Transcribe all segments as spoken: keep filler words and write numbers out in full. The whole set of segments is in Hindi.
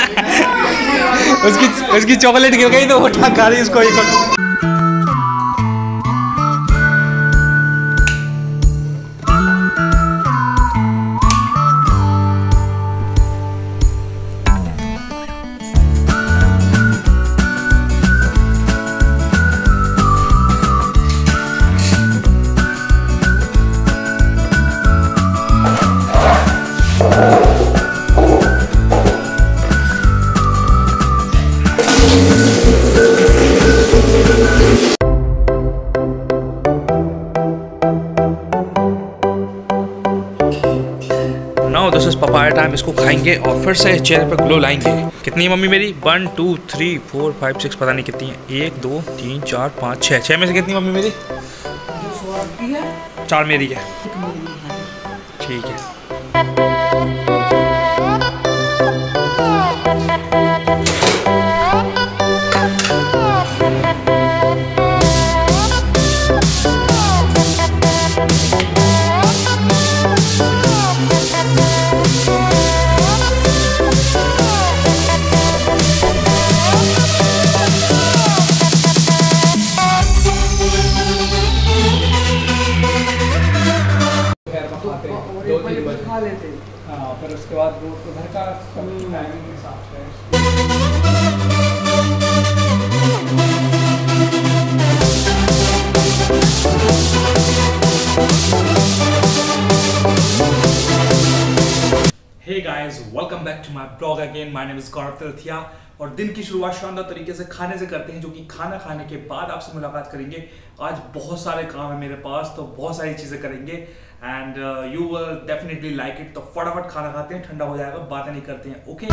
उसकी उसकी चॉकलेट गिर गई तो उठा खा रही उसको एक। Now this is papaya time. इसको खाएंगे और फिर से चेहरे पर ग्लो लाएंगे। कितनी है मम्मी मेरी? One two three four five six, पता नहीं कितनी है। एक दो तीन चार पाँच छः। छः में से कितनी मम्मी मेरी? चार मेरी है। ठीक है। खा लेते हाँ, फिर उसके बाद रोड को घर का टाइमिंग के हिसाब से। Hey guys, welcome back to my blog again. My name is Gaurav Tirthia और दिन की शुरुआत शानदार तरीके से खाने से करते हैं, जो कि खाना खाने के बाद आपसे मुलाकात करेंगे। आज बहुत सारे काम है मेरे पास, तो बहुत सारी चीज़ें करेंगे and you will definitely like it. तो फटाफट खाना खाते हैं, ठंडा हो जाएगा, बातें नहीं करते हैं। Okay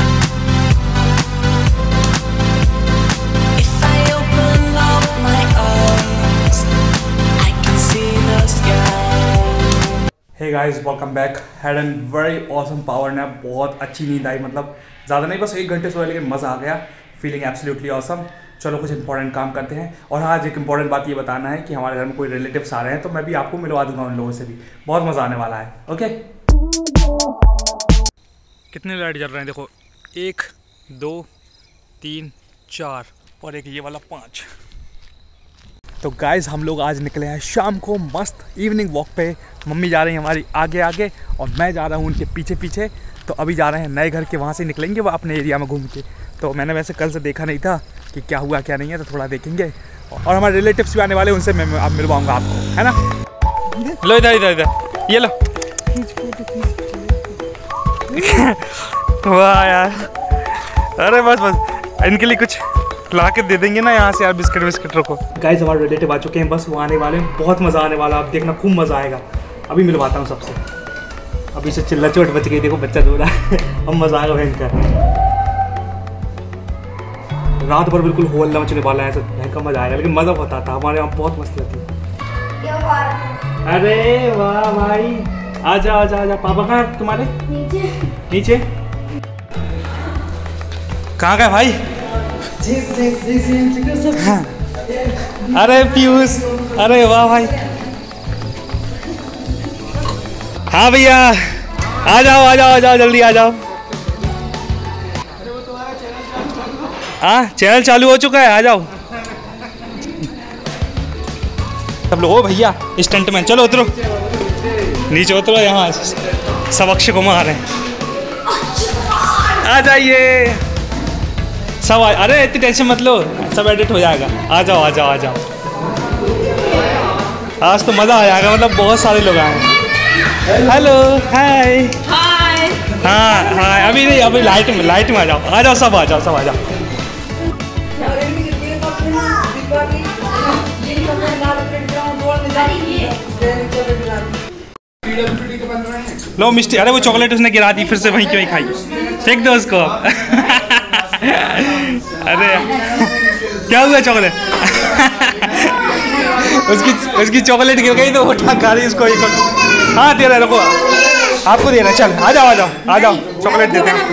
hey guys, welcome back. Had an very awesome power nap. बहुत अच्छी नींद आई, मतलब ज़्यादा नहीं, बस एक घंटे सोया, लेकिन मज़ा आ गया। Feeling absolutely awesome. चलो कुछ इंपॉर्टेंट काम करते हैं। और हाँ, आज एक इंपॉर्टेंट बात ये बताना है कि हमारे घर में कोई रिलेटिव्स आ रहे हैं, तो मैं भी आपको मिलवा दूंगा उन लोगों से भी। बहुत मज़ा आने वाला है। ओके, कितने लाइट जल रहे हैं देखो, एक दो तीन चार और एक ये वाला पाँच। तो गाइस, हम लोग आज निकले हैं शाम को मस्त इवनिंग वॉक पे। मम्मी जा रही है हमारी आगे आगे और मैं जा रहा हूँ उनके पीछे पीछे। तो अभी जा रहे हैं नए घर के, वहाँ से निकलेंगे वो अपने एरिया में घूम के। तो मैंने वैसे कल से देखा नहीं था कि क्या हुआ क्या नहीं है, तो थोड़ा देखेंगे। और हमारे रिलेटिव्स भी आने वाले, उनसे मैं अब मिलवाऊँगा आपको, है ना। लो इधर इधर इधर, ये लो। वाह यार, अरे बस बस इनके लिए कुछ ला के दे देंगे ना यहाँ से यार, बिस्किट बिस्किट रखो। गाइस, हमारे रिलेटिव आ चुके हैं, बस वो आने वाले हैं। बहुत मज़ा आने वाला, आप देखना, खूब मज़ा आएगा। अभी मिलवाता हूँ सबसे। अभी से चिल्ला चोट बच गई, देखो बच्चा रो रहा है। अब मज़ा आएगा भयंकर। रात भर बिल्कुल हो हल्ला मचने वाला है, ऐसा भयंकर मज़ा आएगा। लेकिन मज़ा बहुत आता है, हमारे यहाँ बहुत मस्ती होती है। अरे वाह भाई, आजा आजा आजा। पापा कहाँ है तुम्हारे? नीचे नीचे। कहाँ गए भाई? हाँ। अरे पीयूष, अरे वाह भाई। हाँ भैया, आ जाओ आ जाओ आ जाओ, जल्दी आ जाओ। हाँ, चैनल चालू हो चुका है, आ जाओ सब लोग। ओ भैया स्टंट मैन, चलो उतरो नीचे, उतरो। यहाँ सब अक्षय कुमार हैं, आ जाइए सब। आ, अरे इतनी टेंशन मत लो, सब एडिट हो जाएगा। आ जाओ आ जाओ आ जाओ। आज तो मज़ा आ जाएगा, मतलब बहुत सारे लोग आए हैं। Hello, hi hi. हाँ हाँ, अभी नहीं, अभी लाइट में लाइट में आ जाओ आ जाओ, सब आ जाओ सब आ जाओ। लो मिस्टी, अरे वो चॉकलेट उसने गिरा दी, फिर से वहीं क्यों खाई, फेंक दो उसको। अरे क्या हुआ चॉकलेट? उसकी उसकी चॉकलेट गिर गई तो उठा खा रही उसको एक। हाँ दे रहा, रुको आपको दे रहा। चल आ जाओ आ जाओ आ जाओ, चॉकलेट देते हैं।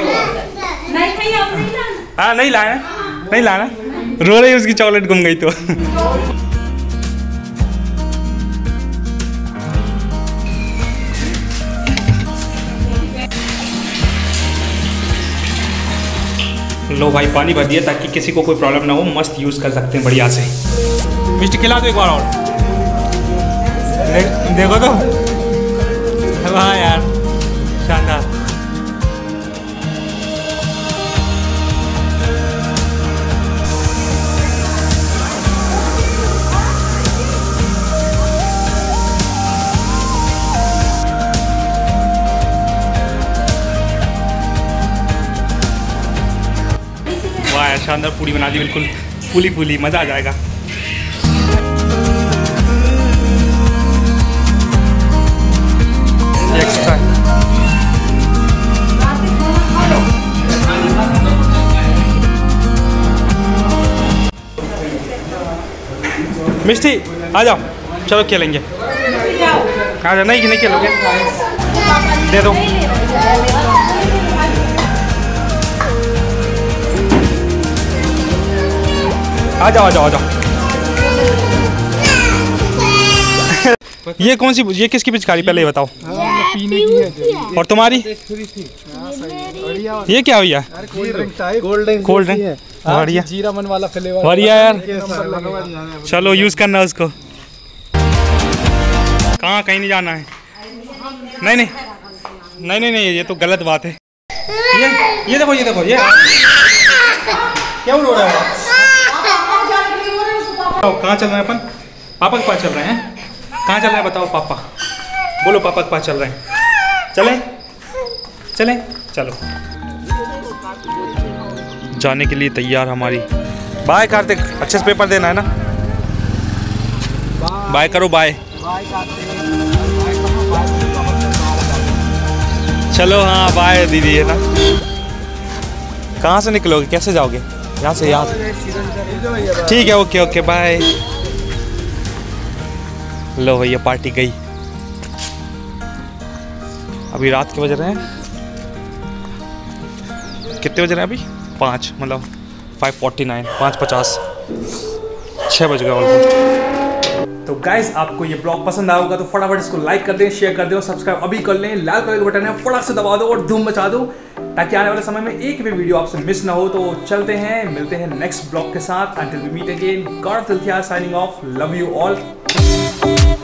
हाँ नहीं लाना नहीं लाना, रो रही उसकी चॉकलेट गुम गई तो। लो भाई पानी भर दिया ताकि किसी को कोई प्रॉब्लम ना हो, मस्त यूज़ कर सकते हैं बढ़िया से। मिष्टी खिला दो एक बार और। दे, देखो तो वाह यार शानदार। वाह यार शानदार पूरी बना दी, बिल्कुल फूली फूली, मज़ा आ जाएगा। एक्स्ट्रा मिष्टी आ जाओ, चलो खेलेंगे। आ जाओ। नहीं नहीं खेलोगे, दे दो। आ जाओ आ जाओ आ जाओ। ये कौन सी, ये किसकी पिचकारी पहले ये बताओ। पीने की है। और तुम्हारी ये क्या हुआ? Cold drink. कोल्ड ड्रिंक बढ़िया, जीरा मन वाला फ्लेवर बढ़िया यार। चलो यूज़ करना उसको। कहाँ, कहीं नहीं जाना है। नहीं नहीं नहीं नहीं नहीं ये तो गलत बात है। ये ये देखो ये देखो ये क्या रो रहा है? कहाँ चल रहे हैं अपन? पापा के पास चल रहे हैं। कहाँ चल रहे हैं बताओ? पापा बोलो, पापा के पास चल रहे हैं। चलें चलें चलो। जाने के लिए तैयार हमारी। बाय कार्तिक, अच्छे से पेपर देना है ना। बाय करो, बाय। चलो हाँ बाय दीदी, है ना। कहाँ से निकलोगे, कैसे जाओगे? यहाँ से, यहाँ से। ठीक है, ओके ओके बाय। लो भैया पार्टी गई। अभी रात के बज रहे हैं, कितने बज रहे हैं अभी? पाँच, मतलब फाइव फोर्टी नाइन, पाँच पचास, छः बज गए ऑलमोस्ट। तो गाइस आपको ये ब्लॉग पसंद आया होगा तो फटाफट इसको लाइक कर दें, शेयर कर दें और सब्सक्राइब अभी कर लें। लाल कलर का बटन है, फटाक से दबा दो और धूम मचा दो ताकि आने वाले समय में एक भी वीडियो आपसे मिस ना हो। तो चलते हैं, मिलते हैं नेक्स्ट ब्लॉग के साथ। अंटिल वी मीट अगेन, गॉड तिलथिया signing off. Love you all.